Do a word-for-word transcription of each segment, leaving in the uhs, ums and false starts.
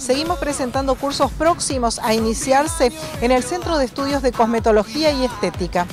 seguimos presentando cursos próximos a iniciarse en el Centro de Estudios de Cosmetología y Estética.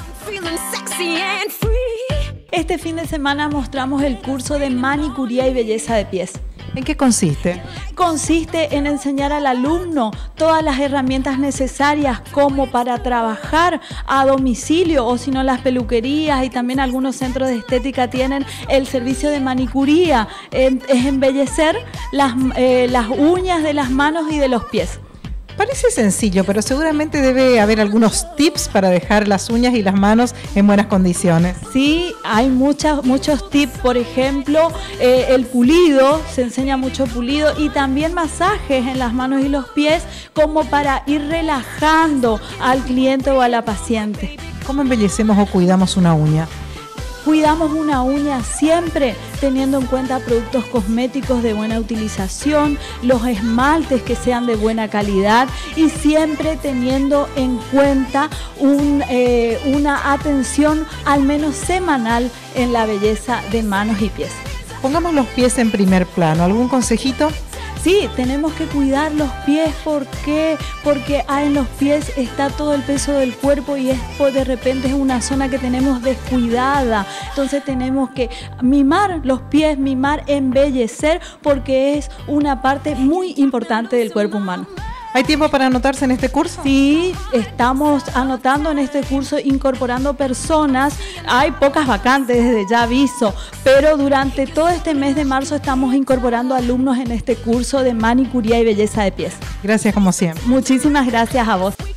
Este fin de semana mostramos el curso de manicuría y belleza de pies. ¿En qué consiste? Consiste en enseñar al alumno todas las herramientas necesarias como para trabajar a domicilio, o si no las peluquerías, y también algunos centros de estética tienen el servicio de manicuría. Es embellecer las, eh, las uñas de las manos y de los pies. Parece sencillo, pero seguramente debe haber algunos tips para dejar las uñas y las manos en buenas condiciones. Sí, hay muchas, muchos tips. Por ejemplo, eh, el pulido, se enseña mucho pulido, y también masajes en las manos y los pies como para ir relajando al cliente o a la paciente. ¿Cómo embellecemos o cuidamos una uña? Cuidamos una uña siempre teniendo en cuenta productos cosméticos de buena utilización, los esmaltes que sean de buena calidad, y siempre teniendo en cuenta un, eh, una atención al menos semanal en la belleza de manos y pies. Pongamos los pies en primer plano. ¿Algún consejito? Sí, tenemos que cuidar los pies. ¿Por qué? Porque ah, en los pies está todo el peso del cuerpo, y es, de repente es una zona que tenemos descuidada. Entonces tenemos que mimar los pies, mimar, embellecer, porque es una parte muy importante del cuerpo humano. ¿Hay tiempo para anotarse en este curso? Sí, estamos anotando en este curso, incorporando personas. Hay pocas vacantes, desde ya aviso, pero durante todo este mes de marzo estamos incorporando alumnos en este curso de manicuría y belleza de pies. Gracias como siempre. Muchísimas gracias a vos.